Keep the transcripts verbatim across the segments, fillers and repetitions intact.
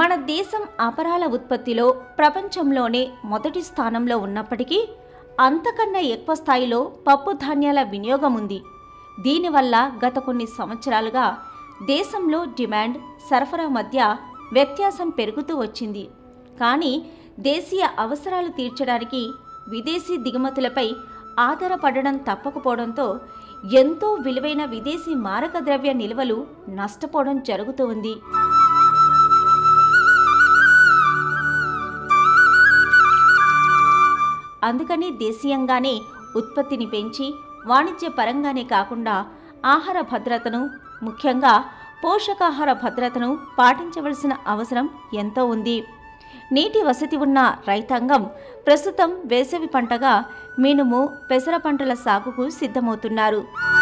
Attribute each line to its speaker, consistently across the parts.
Speaker 1: మన దేశం అపరాల ఉత్పత్తిలో ప్రపంచంలోనే మొదటి స్థానంలో ఉన్నప్పటికీ అంతకన్నా ఎక్కువ స్థాయిలో పప్పు ధాన్యాల వినియోగం ఉంది. దీనివల్ల గత కొన్ని సంవత్సరాలుగా దేశంలో డిమాండ్ సరఫరా మధ్య వ్యత్యాసం పెరుగుతూ వచ్చింది. కానీ దేశీయ అవసరాలు తీర్చడానికి విదేశీ దిగుమతులపై ఆధారపడడం తప్పకపోవడంతో ఎంతో విలువైన విదేశీ మారక ద్రవ్య నిల్వలు నష్టపోవడం జరుగుతూ ఉంది. అందుకని దేశీయంగానే ఉత్పత్తిని పెంచి వాణిజ్య పరంగానే కాకుండా ఆహార భద్రతను, ముఖ్యంగా పోషకాహార భద్రతను పాటించవలసిన అవసరం ఎంతో ఉంది. నీటి వసతి ఉన్న రైతాంగం ప్రస్తుతం వేసవి పంటగా మినుము, పెసర పంటల సాగుకు సిద్ధమవుతున్నారు.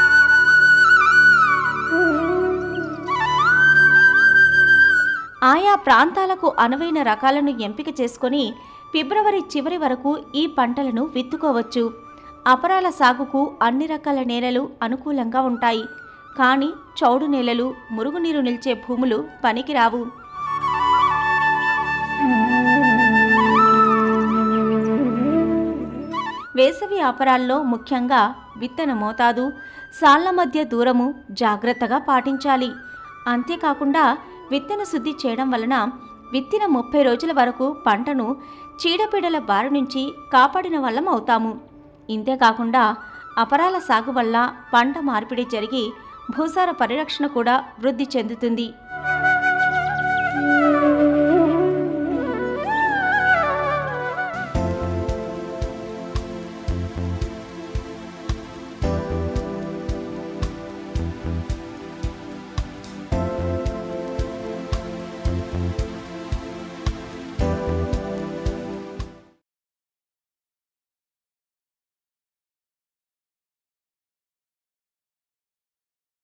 Speaker 1: ఆయా ప్రాంతాలకు అనువైన రకాలను ఎంపిక చేసుకొని ఫిబ్రవరి చివరి వరకు ఈ పంటలను విత్తుకోవచ్చు. అపరాల సాగుకు అన్ని రకాల నేలలు అనుకూలంగా ఉంటాయి. కానీ చౌడు నేలలు, మురుగునీరు నిలిచే భూములు పనికిరావు. వేసవి అపరాల్లో ముఖ్యంగా విత్తన మోతాదు, సాళ్ల మధ్య దూరము జాగ్రత్తగా పాటించాలి. అంతేకాకుండా విత్తన శుద్ధి చేయడం వలన విత్తిన ముప్పై రోజుల వరకు పంటను చీడపీడల బారి నుంచి కాపాడిన వాళ్ళం అవుతాము. ఇంతేకాకుండా అపరాల సాగు వల్ల పంట మార్పిడి జరిగి భూసార పరిరక్షణ కూడా వృద్ధి చెందుతుంది.